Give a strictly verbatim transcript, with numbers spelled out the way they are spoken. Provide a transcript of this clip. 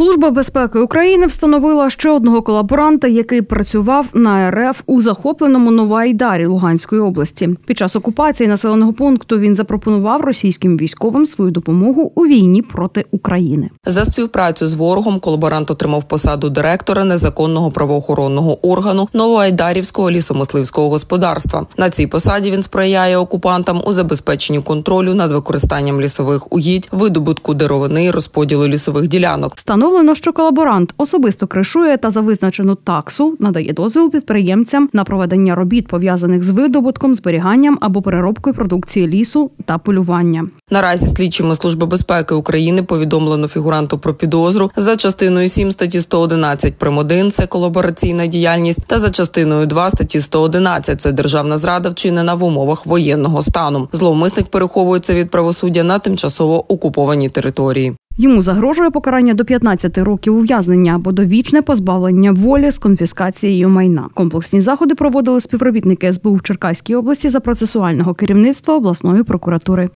Служба безпеки України встановила ще одного колаборанта, який працював на РФ у захопленому Новоайдарі Луганської області. Під час окупації населеного пункту він запропонував російським військовим свою допомогу у війні проти України. За співпрацю з ворогом колаборант отримав посаду директора незаконного правоохоронного органу Новоайдарівського лісомисливського господарства. На цій посаді він сприяє окупантам у забезпеченні контролю над використанням лісових угідь, видобутку деревини і розподілу лісових ділянок. Встановлено, що колаборант особисто кришує та за визначену таксу надає дозвіл підприємцям на проведення робіт, пов'язаних з видобутком, зберіганням або переробкою продукції лісу та полювання. Наразі слідчими Служби безпеки України повідомлено фігуранту про підозру за частиною сім статті сто одинадцять прим. один – це колабораційна діяльність, та за частиною два статті сто одинадцять – це державна зрада, вчинена в умовах воєнного стану. Зловмисник переховується від правосуддя на тимчасово окупованій території. Йому загрожує покарання до п'ятнадцяти років ув'язнення або довічне позбавлення волі з конфіскацією майна. Комплексні заходи проводили співробітники ес бе у в Черкаській області за процесуального керівництва обласної прокуратури.